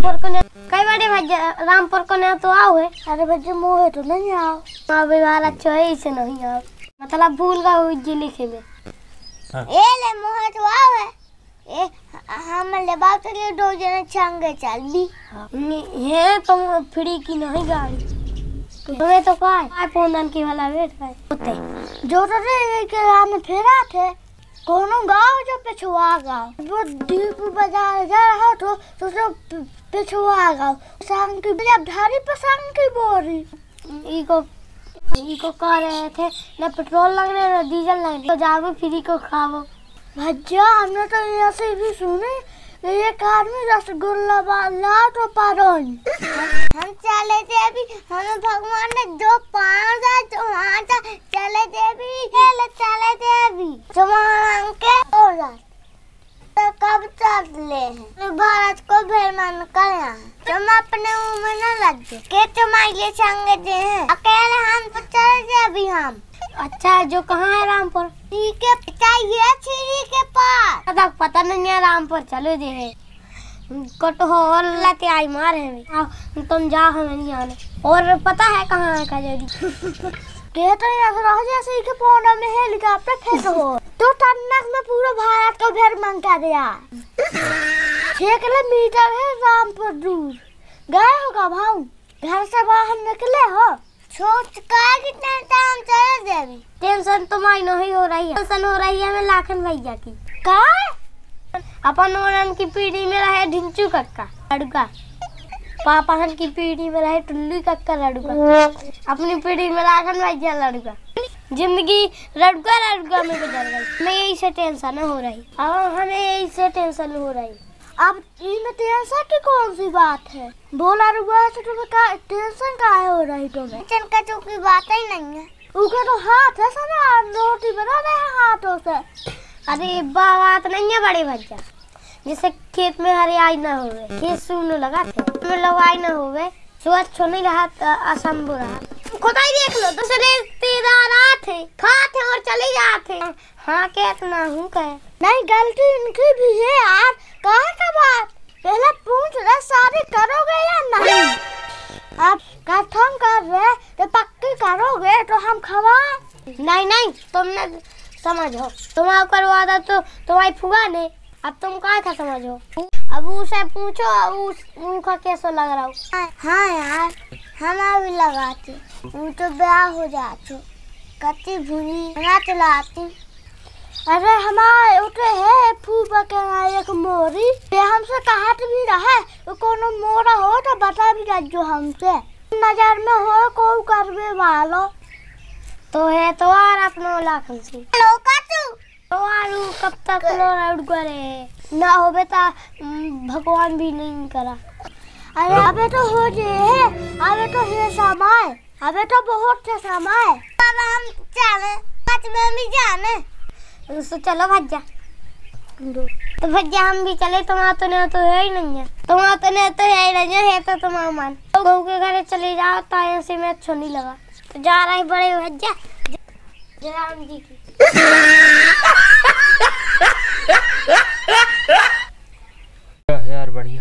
रामपुर को कई बारे भैया रामपुर को ने तो आओ है। अरे भैया मोहे तो नहीं आओ। अबे वाला अच्छा है इसे नहीं आओ मतलब भूल गया हुई जी लिखे में। ए ले मोहे तो आओ है। ए हम ले बात के दो जने चंगे चल दी है तुम फ्री की नहीं गाड़ी तुम्हें तो का है पोंदन की वाला वेट है होते जो तो रे के हम फेरा थे कोनो गांव जो पिछुआ गांव वो दीप बाजार जा रहा तो पिछुआ गांव संग की जब धारी पसंद की बोरी इको कह रहे थे ना पेट्रोल लगने ना डीजल लगने तो जाओ फ्री को खाओ भैया। हमने तो ऐसे भी सुने एक आदमी रसगुल्ला वाला तो पारोन हम चले थे अभी हमें भगवान ने जो पाँव था तो वहाँ था चले थे अभी चले थे अभी जमान के हो जाए तो कब चले हैं भारत को भेड़ मान कर यहाँ तुम अपने मुँह में न लग जाए के तुम्हारे संग दे हैं अकेले हम तो चले थे अभी हम। अच्छा जो कहाँ है रामपुर के पास पता नहीं है रामपुर चलो जे कटोल लाते आई मार है तुम जाओ हमें नहीं आने और पता है कहाँ है कजरी के तो रह जैसे के पोना में हेलीकॉप्टर फेंक हो तो तन्नक में पूरा भारत को भेड़ मांग कर दिया 6 किलोमीटर है रामपुर दूर गए होगा भाऊ घर से बाहर निकले हो सोच का कितना टाइम चले देवी टेंशन तुम्हारी नहीं हो रही है टेंशन हो रही है हमें लाखन भैया की का अपन ओरन की पीढ़ी में रहे ढिंचू कक्का लड़का पापा की पीढ़ी में रहे टुल्लू कक्का लड़का अपनी पीढ़ी में लाखन भैया लड़का जिंदगी लड़का में गुजर गई हमें यही से टेंशन हो रही अब हमें यही से टेंशन हो रही। अब इनमें टेंशन की कौन सी बात है बोला रुआ से तुम्हें का टेंशन काहे हो रही तुम्हें टेंशन का तो कोई बात ही नहीं है उनका तो हाथ है सारा रोटी बना रहे हैं हाथों से। अरे बात नहीं है बड़े भैया जैसे खेत में हरियाई न होवे खेत सूने लगा थे में लगाई न होवे स्वच्छ नहीं रहा असंभव रहा खुद ही देख लो दूसरे रिश्तेदार आते खाते और चले जाते हाँ कहना हूँ कहे नहीं गलती इनकी भी है यार कहा का बात पहले पूछ रहे सारे करोगे या नहीं आप कथम कर रहे तो पक्की करोगे तो हम खवाए नहीं तुमने समझो तुम करवा दो तो तुम्हारी फुआ ने अब तुम क्या समझो अब उसे पूछो उनका कैसा लग रहा हो। हाँ यार हम अभी लगाते वो तो ब्याह हो जाते कच्ची भूनी बना चलाती। अरे हमारे उठे है फूफा के एक मोरी ये हमसे कहत भी रहा है कोनो मोरा हो तो बता भी जो हमसे नजर में हो को करवे वालो तो है तो यार अपनो लाखन से लोका तो आलू कब तक लोड करे ना हो बेटा भगवान भी नहीं करा। अरे अबे तो हो जे अबे तो है समय अबे तो बहुत से समय अब हम चले पाँच में भी जाने तो चलो भज्जा तो भज्जा हम भी चले तुम्हारा तो है ही नहीं है तुम्हारा तो है ही नहीं है तो तुम्हारा मन तो बहू के घर चले जाओ ताया से मैं अच्छा नहीं लगा तो जा रहा है बड़े भज्जा राम जी की यार बढ़िया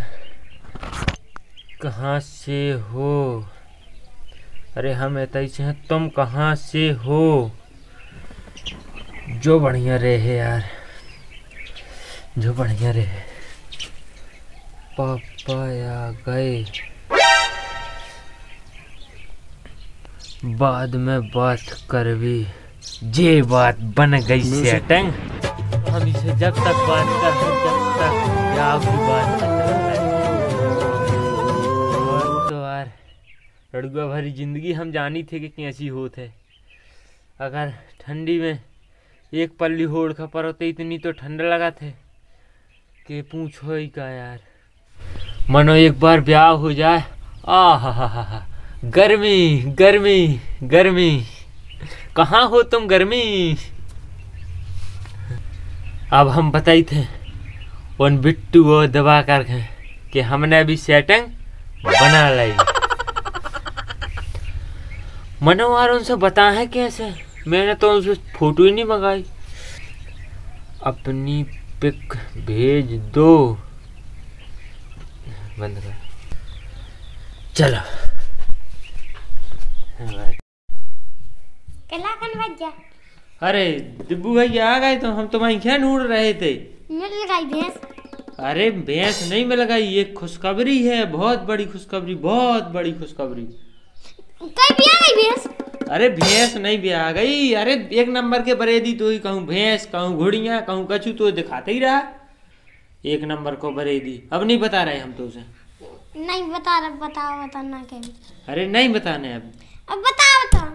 कहाँ से हो अरे हम ऐसे हैं तुम कहाँ से हो जो बढ़िया रहे यार जो बढ़िया रहे पापा आ गए बाद में बात करवी जे बात बन गई सेटिंग हम इसे जब तक बात कर जब तक क्या की बात तो यार लड़ुआ भरी जिंदगी हम जानी थे कि कैसी होत है अगर ठंडी में एक पल्ली होड़ का पर होते इतनी तो ठंड लगा थे कि पूछो ही का यार मनो एक बार ब्याह हो जाए हा गर्मी गर्मी गर्मी कहाँ हो तुम गर्मी। अब हम बताई थे उन बिट्टू वो दबा कर कि हमने अभी सेटिंग बना ली मनोवार उनसे बता है कैसे मैंने तो उनसे फोटो ही नहीं मंगाई अपनी पिक भेज दो बंद कर। चलो भैया अरे दिब्बू भैया आ गए तो हम तुम्हारी क्या ढूंढ रहे थे। मिल गई भैंस। अरे भैंस नहीं मिल गई, ये खुशखबरी है, बहुत बड़ी खुशखबरी, बहुत बड़ी खुशखबरी। कहीं भी आ गई भैंस? अरे भैंस नहीं भी आ गई, अरे एक नंबर के बरेदी तो ही कहूँ भैंस, कहूँ घोड़ियाँ, कहूँ कछू तो दिखाते ही रहा। एक नंबर को बरेदी। अब नहीं बता रहे हम तो उसे। नहीं बता रहा, बताना क्या? अरे नहीं बताने अब बता।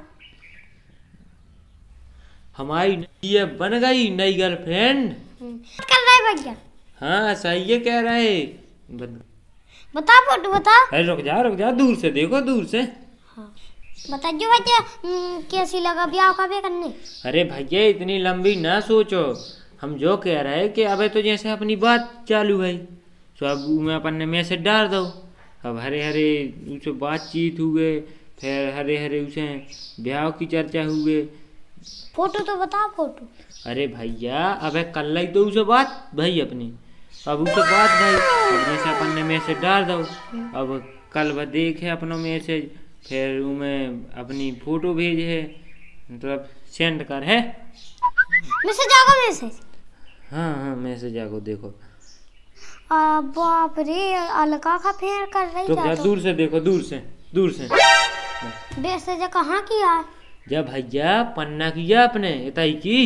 हमारी ये बन गई नई गर्लफ्रेंड। कर रहे भैया? हाँ सही है कह रहे। बता फोटो बता। अरे रुक जा, दूर से देखो, दूर से। हाँ। बता जो भैया कैसी लगा ब्याह का भी करने? अरे भैया इतनी लंबी ना सोचो, हम जो कह रहे हैं कि अबे तो जैसे अपनी बात चालू है तो अब मैं अपन ने मैसेज डाल दो। अब हरे हरे उसे बातचीत हुए, फिर हरे हरे उसे ब्याह की चर्चा हुए। फोटो तो बता फोटो। अरे भैया अबे कल ही तो उसे बात भाई अपनी, अब उसे बात भाई अब जैसे अपन ने मैसेज डाल दो। अब कल वह देखे अपनो मैसेज, फिर उमें अपनी फोटो भेजे, मतलब सेंड कर है। मैसेज आगो मैसेज। हाँ मैसेज आगो देखो। बाप रे अलका का फेर कर रही तो क्या दूर से देखो, दूर से मैसेज कहाँ किया? जब भैया पन्ना किया अपने इताई की।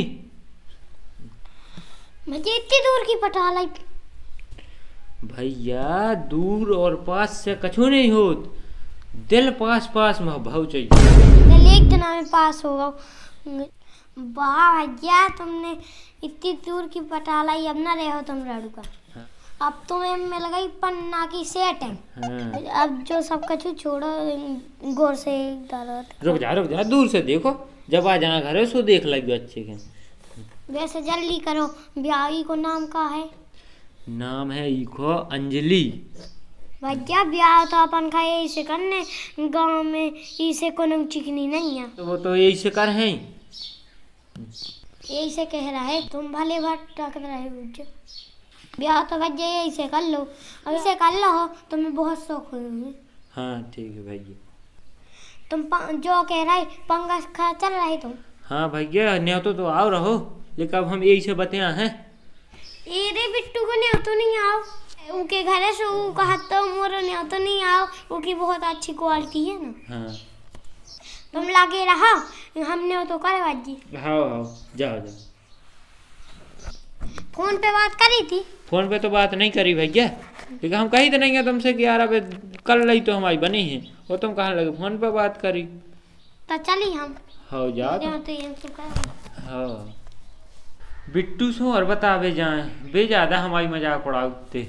मुझे इतनी दूर की पटा लाई। भैया दूर और पास से कछु नहीं होत, दिल पास पास में भाव चाहिए। दिल एक दिन में पास होगा। वाह भैया तुमने इतनी दूर की पटा लाई, अब ना रहो तुम लड़का। हाँ। अब तुम्हें मिल गई पन्ना की सेटिंग। हाँ। अब जो सब कछु छोड़ो, गौर से रुक जा, दूर से देखो, जब आ जाना घर सो देख लगे अच्छे के। वैसे जल्दी करो, ब्याही को नाम का है? नाम है इको अंजलि। भैया ब्याह तो अपन का यही से करने, गांव में इसे कोनो चिकनी नहीं है। तो वो तो यही से कर हैं, यही से कह रहा है। तुम भले भटक रहे हो, ब्याह तो भैया यही से कर लो। अब इसे कर लो, तुम्हें बहुत शौक होंगे। हाँ ठीक है भैया। तुम जो कह रहे पंगा खा चल रहे तुम। हाँ भैया न्यो तो आओ रहो, लेकिन अब हम यही से बतिया हैं। रे बिट्टू को न्यो तो नहीं आओ, उनके घर से वो कहा तो मोरो न्यो तो नहीं आओ, उनकी बहुत अच्छी क्वालिटी है ना। हाँ तुम लागे रहा, हमने तो करे बाजी। हाँ जाओ। फोन पे बात करी थी? फोन पे तो बात नहीं करी भैया, क्योंकि हम कही तो नहीं है तुमसे कि यार अब कल रही तो हमारी बनी है, और तुम कहाँ लगे फोन पे बात करी। तो चली हम। हाँ जाओ तो हाँ बिट्टू सो और बतावे जाए बे ज्यादा हमारी मजाक उड़ाते।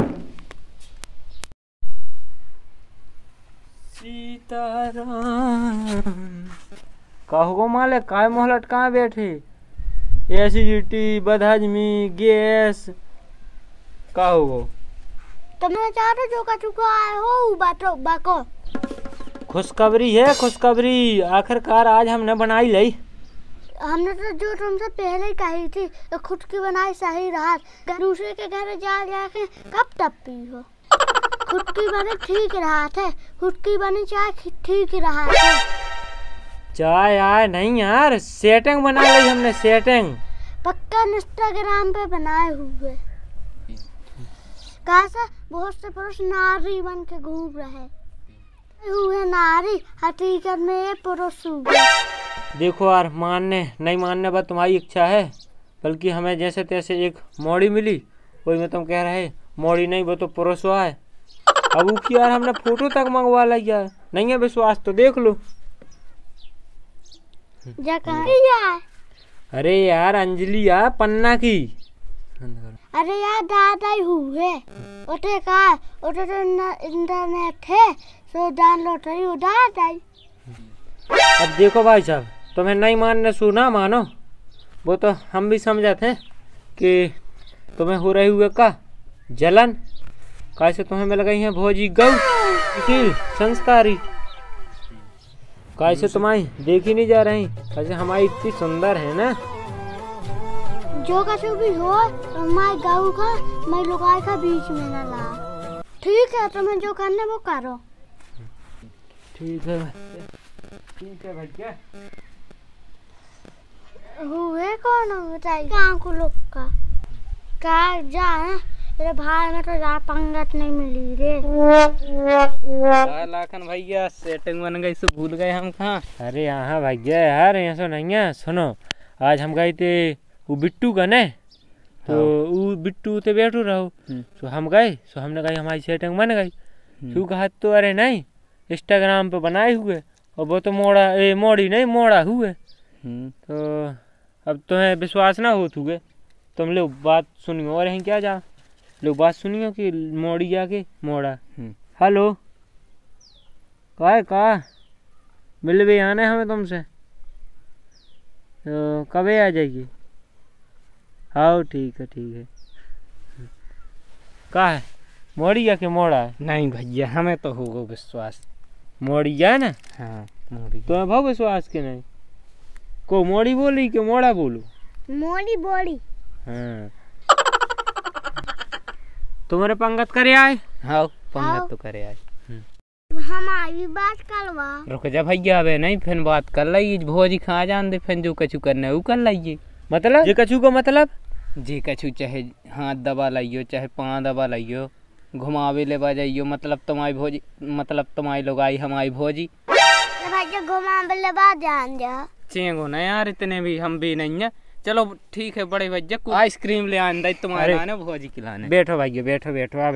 सीताराम कहो माले काय मोहलट कहाँ बैठे, एसिडिटी बदहजमी गैस का हो। तुमने चारों जो का चुका आए हो बातो बाको। खुशखबरी है, खुशखबरी आखिरकार आज हमने बनाई ली। हमने तो जो तुमसे पहले ही कही थी तो खुद की बनाई सही रहा, दूसरे के घर जा जाके कब टप्पी हो। खुद की बनी ठीक रहा थे, खुद की बनी चाय ठीक रहा थे। चाय आए नहीं यार, सेटिंग बना ली हमने, सेटिंग पक्का इंस्टाग्राम पे बनाए हुए। कैसा बहुत से पुरुष नारी बन के घूम रहे हुए, नारी हकीकत में ये पुरुष हुए। देखो यार मानने नहीं मानने पर तुम्हारी इच्छा है, बल्कि हमें जैसे तैसे एक मोड़ी मिली, वही में तुम कह रहे मोड़ी नहीं वो तो पुरुष हुआ है। अब उसकी यार हमने फोटो तक मंगवा लिया, नहीं है विश्वास तो देख लो। अरे यार अंजलि यार पन्ना की। अरे यार दादा ही हुए, उठे का उठे तो इंटरनेट है तो डाउनलोड करी वो दादा ही। अब देखो भाई साहब तुम्हें नहीं मानने सो ना मानो, वो तो हम भी समझते हैं कि तुम्हें हो रही हुए का जलन, कैसे तुम्हें मिल गई है भोजी गौ संस्कारी, कैसे तुम्हारी देखी नहीं जा रही, कैसे हमारी इतनी सुंदर है ना। जो कछु भी हो मैं गऊ का मैं लुगाई का बीच में ना ला। ठीक है, तुम्हें जो करना वो करो। ठीक है भैया। हुए कौन हो बताइए? कहाँ को लोग का क्या जा है? तेरे भाई में तो यार पंगत नहीं मिली रे। लाखन भैया सेटिंग बन गई, सो भूल गए हम कहाँ। अरे यहाँ भैया यार, यहाँ सो नहीं है। सुनो, आज हम गए थे वो बिट्टू का ने, तो वो बिट्टू ते बैठो रहो, तो हम गए, सो हमने कहा हमारी सेटिंग बन गई। क्यों कहा तो अरे नहीं, इंस्टाग्राम पे बनाए हुए, और वो तो मोड़ी नहीं मोड़ा हुए। तो अब तुम्हें विश्वास ना हो तुगे, तुम लोग बात सुनियो और क्या जा लोग बात सुनियो कि मोड़ी जाके मोड़ा। हेलो, का मिल भी आना है हमें तुमसे, तो कब आ जाएगी? हाँ ठीक है का है मोड़ी जाके मोड़ा है? नहीं भैया, हमें तो होगा विश्वास, मोड़ी जाए ना। हाँ मोड़ी। तुम्हें भाव विश्वास के नहीं को मोड़ी बोली कि मोड़ा बोलू? मोड़ी बोली। हाँ तुम्हारे पंगत करे आए? हाँ पंगत तो करे आए। हमारी बात करवा। रुक जा भैया, अबे नहीं फिर बात कर ली, भोजी खा जान दे, फिर जो कछु करना है वो कर लाइए। मतलब जे कछु को मतलब जे कछु चाहे हाथ दबा लाइयो, चाहे पाँव दबा लाइयो, घुमावे ले जाइयो, मतलब तुम्हारी भोजी, मतलब तुम्हारी लोग आई हमारी भोजी। भैया घुमावे ले जान जा। चेंगो ना यार, इतने भी हम भी नहीं है। चलो ठीक है बड़े भैया, को आइसक्रीम ले आने तुम्हारे आने भोजी खिलाने। बैठो भैया, बैठो आ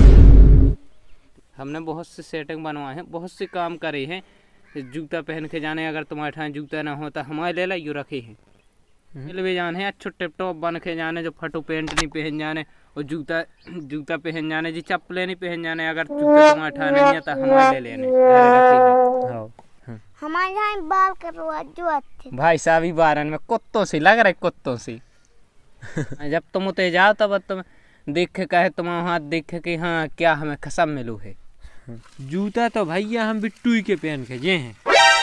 हमने बहुत से सेटिंग बनवाए हैं, बहुत से काम करे हैं। जूता पहन के जाने, अगर तुम्हारे ठान जूता ना हो तो हमारे ले लाइयो रखे हैं। मिल भी जाने अच्छे टिप टॉप बन के जाने, जो फटो पैंट नहीं पहन जाने, और जूता पहन जाने, जी चप्पलें नहीं पहन जाने। अगर जूता तुम्हारे ठान नहीं है तो हमारे ले लेने। हमारे यहाँ बाल करवा जो अच्छे भाई साहब ही बारन में कुत्तों से लग रहे, कुत्तों से। जब तुम उते जाओ तब तुम देख के कहे, तुम वहाँ देख के हाँ क्या हमें कसम मिलू है। जूता तो भैया हम बिट्टू ही के पहन के जे हैं।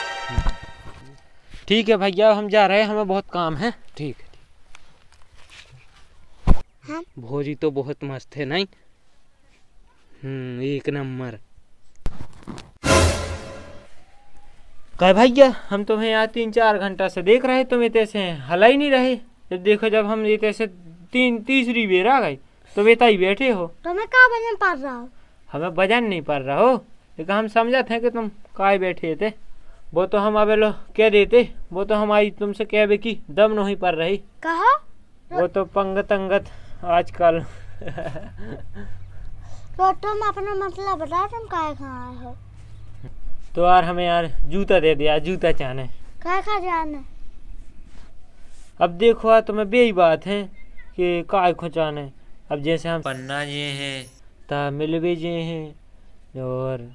ठीक है भैया, हम जा रहे हैं, हमें बहुत काम है। ठीक है। भोजी तो बहुत मस्त है नहीं? एक नंबर। कह भैया, हम तुम्हें यहाँ 3-4 घंटा से देख रहे, तुम इतने से हला ही नहीं रहे। जब देखो, जब हम इतने से तीसरी बेर आ गई, तुम इतना ही बैठे हो। तुम्हें क्या वजन पड़ रहा हो? हमें वजन नहीं पड़ रहा हो, लेकिन हम समझा थे कि तुम काय बैठे थे। वो तो हम अबे लो कह देते, वो तो हमारी तुमसे कह बे की दम नहीं पड़ रही। कहा? वो तो पंगत आजकल। तो तुम अपना मतलब बताओ, तुम काय खाए हो? तो यार हमें यार जूता दे दिया, जूता चाहने काय खा जाने। अब देखो यार, तुम्हें बेही बात है कि काय खुचाने। अब जैसे हम पन्ना जे हैं, तमिल भी जे हैं, और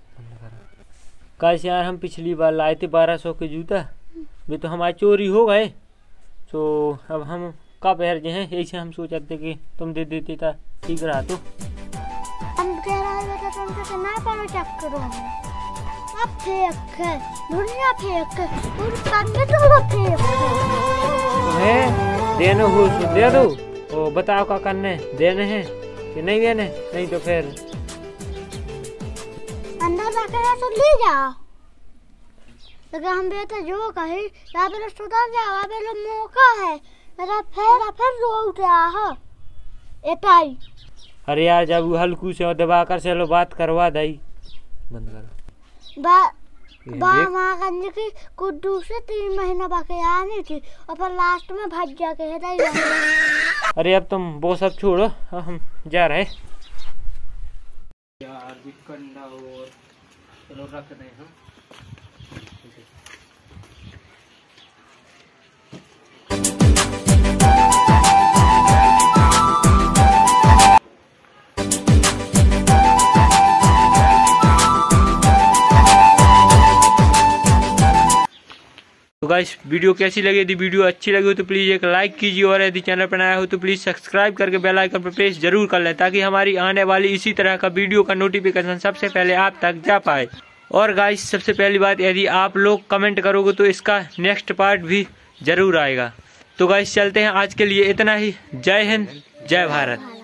कैसे यार हम पिछली बार लाए थे 1200 के जूता, वे तो हमारी चोरी हो गए। तो अब हम का पैर जे हैं, ऐसे हम सोचते थे कि तुम दे देते था ठीक रहा। तो हम कह रहे थे तुमसे ना पारो चक्करों में। अब फेंक है दुनिया, फेंक और पंडित तो फेंक। तुम्हें देने हो सुन दे दो, ओ बताओ क्या करने, देने हैं कि नहीं देने? नहीं तो फिर अंदर रखेगा तो ले जाओ। लेकिन हम बेटा जो कहे यहाँ पे सुधर जाओ, यहाँ पे मौका है मेरा, फिर रो उठा हो एटाई। अरे यार, जब वो हल्कू से दबाकर से लो बात करवा दई, बंद करो। महागंज की कुछ दूसरे 3 महीना बाकी आनी थी, और फिर लास्ट में भाग जाके है। अरे अब तुम वो सब छोड़ो, हम जा रहे यार भी कंडा और चलो रख दें हम। तो गाइस, वीडियो कैसी लगी? यदि वीडियो अच्छी लगी हो तो प्लीज़ एक लाइक कीजिए, और यदि चैनल पर नया हो तो प्लीज़ सब्सक्राइब करके बेल आइकन पर प्रेस जरूर कर लें, ताकि हमारी आने वाली इसी तरह का वीडियो का नोटिफिकेशन सबसे पहले आप तक जा पाए। और गाइस, सबसे पहली बात, यदि आप लोग कमेंट करोगे तो इसका नेक्स्ट पार्ट भी जरूर आएगा। तो गाइस चलते हैं, आज के लिए इतना ही। जय हिंद, जय भारत।